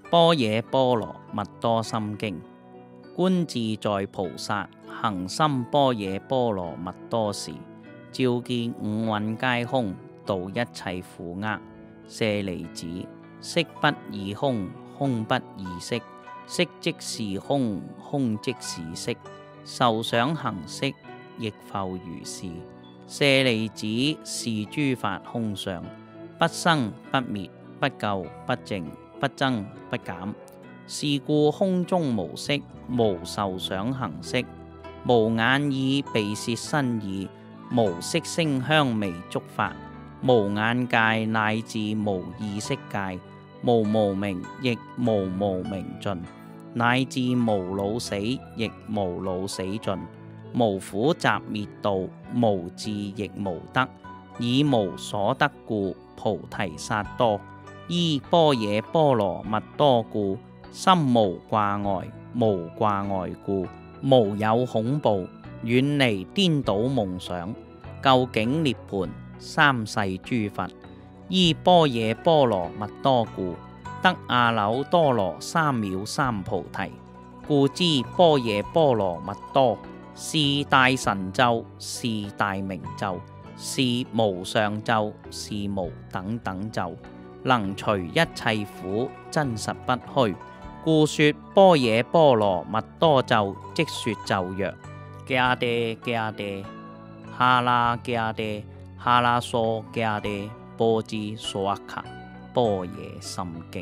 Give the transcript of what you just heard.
般若波羅蜜多心經。觀自在菩薩行深般若波羅蜜多時，照見五蘊皆空，度一切苦厄。舍利子，色不異空，空不異色，色即是空，空即是色，受想行識亦復如是。舍利子，是諸法空相，不生不滅，不垢不淨，不增不減。是故空中無色，無受想行識，無眼耳鼻舌身意，無色聲香味觸法，無眼界乃至無意識界，無無明亦無無明盡，乃至無老死亦無老死盡，無苦集滅道，無智亦無得，以無所得故，菩提薩埵依般若波羅蜜多故，心無掛礙，無掛礙故，無有恐怖，遠離顛倒夢想，究竟涅槃，三世諸佛依般若波羅蜜多故，得阿耨多羅三藐三菩提。故知般若波羅蜜多是大神咒，是大明咒，是無上咒，是無等等咒，能除一切苦，真實不虛。故說般若波羅蜜多咒，即說咒曰：迦爹迦爹，哈啦迦爹，哈啦娑迦爹，波茲娑哇卡，般若心經。